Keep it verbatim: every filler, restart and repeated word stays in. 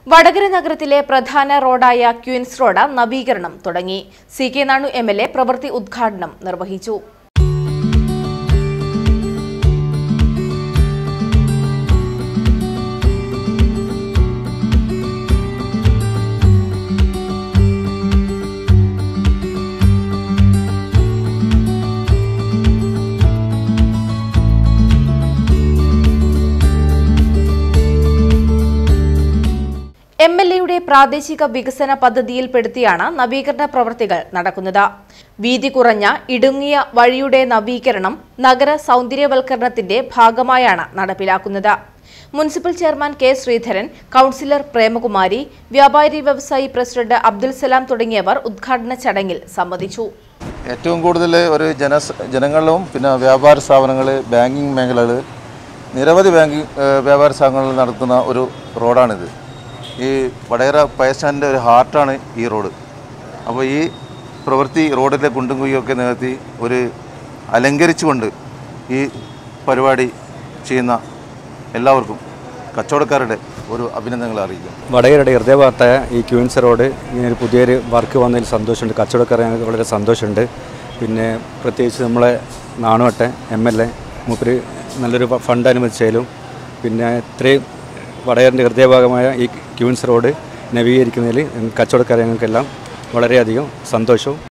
വടകര നഗരത്തിലെ പ്രധാന റോഡായ ക്യൂൻസ് റോഡ് നവീകരണം തുടങ്ങി. C K Nanu M L A പ്രവൃത്തി ഉദ്ഘാടനം നിർവഹിച്ചു. എം എൽ എയുടെ പ്രാദേശിക വികസന പദ്ധതിയിൽപ്പെടുത്തിയാണ് നവീകരണ പ്രവൃത്തികൾ നടക്കുന്നത്. വീതി കുറഞ്ഞ ഇടുങ്ങിയ വഴിയുടെ നവീകരണം നഗര സൗന്ദര്യവൽക്കരണത്തിന്റെ ഭാഗമായാണ് നടപ്പിലാക്കുന്നത്. Municipal chairman K Sreedharan, councillor Premakumari, വ്യാപാരി വ്യവസായി പ്രസിഡന്റ് അബ്ദുൽ സലാം തുടങ്ങിയവർ ഉദ്ഘാടന ചടങ്ങിൽ സംബന്ധിച്ചു. ഏറ്റവും കൂടുതൽ ഒരു ജന ജനങ്ങളും പിന്നെ വ്യാപാര സ്ഥാപനങ്ങൾ, ബാങ്കിങ് മേഖലകൾ, നിരവധി ബാങ്കിങ് വ്യാപാര സ്ഥാപനങ്ങൾ നടത്തുന്ന ഒരു റോഡാണിത്. ഈ വടകര പയസ്റ്റാൻഡിൻ്റെ ഒരു ഹാർട്ടാണ് ഈ റോഡ്. അപ്പോൾ ഈ പ്രവൃത്തി റോഡിലെ കുണ്ടും കുയ്യൊക്കെ നികത്തി ഒരു അലങ്കരിച്ചുകൊണ്ട് ഈ പരിപാടി ചെയ്യുന്ന എല്ലാവർക്കും കച്ചവടക്കാരുടെ ഒരു അഭിനന്ദനങ്ങൾ അറിയിക്കും. വടകരയുടെ ഹൃദയഭാഗത്തായ ഈ ക്യൂൻസ് റോഡ് ഇങ്ങനെ ഒരു പുതിയൊരു വർക്ക് വന്നതിൽ സന്തോഷമുണ്ട്. കച്ചവടക്കാരെ വളരെ സന്തോഷമുണ്ട്. പിന്നെ പ്രത്യേകിച്ച് നമ്മളെ നാണുവട്ടെ എം എൽ എ മൂപ്പര് നല്ലൊരു ഫണ്ട് അനുവദിച്ചാലും പിന്നെ ഇത്രയും വടകരൻ്റെ ഹൃദയഭാഗമായ ഈ ക്യൂൻസ് റോഡ് നവീകരിക്കുന്നതിൽ കച്ചവടക്കാരെ ഞങ്ങൾക്കെല്ലാം വളരെയധികം സന്തോഷവും